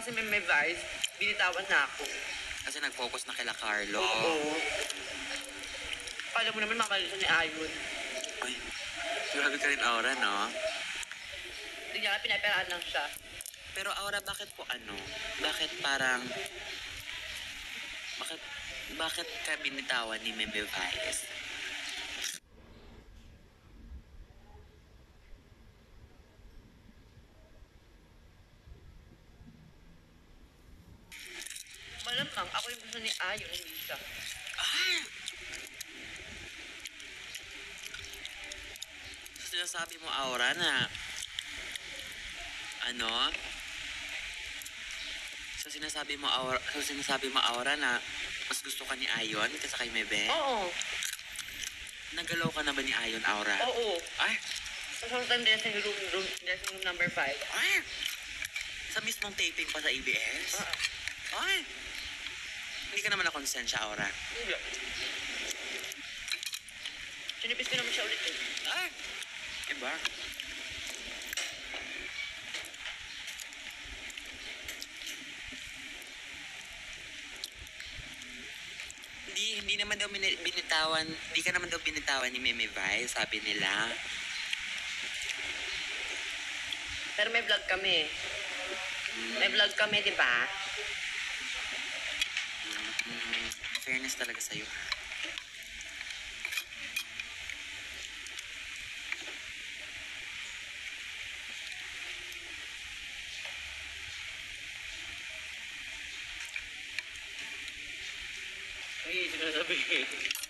kasi may vice, binitawan na ako. Kasi nag-focus na kila Carlo. Oo. Kala mo naman makalit ni Ayon. Ay, grabe ka rin, Aura, no? Hindi niya nga pinaperaan lang siya. Pero Aura, bakit po ano? Bakit parang... Bakit ka binitawan ni Meme Vice? Malamang, ako yung gusto ni Ayon, hindi siya. Ay! So, sinasabi mo, Aura, na... Ano? So, sinasabi mo, Aura, na mas gusto ka ni Ayon kaysa kay Mebe? Oo. Nagalaw ka na ba ni Ayon, Aura? Oo. Ay! Sa sometime dressing room number 5. Ay! Sa mismong taping pa sa ABS? Ay! Hindi ka naman na-consent siya, Aura. Hindi. Sinipis ko naman siya ulit eh. Ay! Iba? Hindi naman daw binitawan, hindi ka naman daw binitawan ni Meme Vice, sabi nila. Pero may vlog kami. May vlog kami, di ba? Fairness talaga sa'yo. Ay, sinasabi.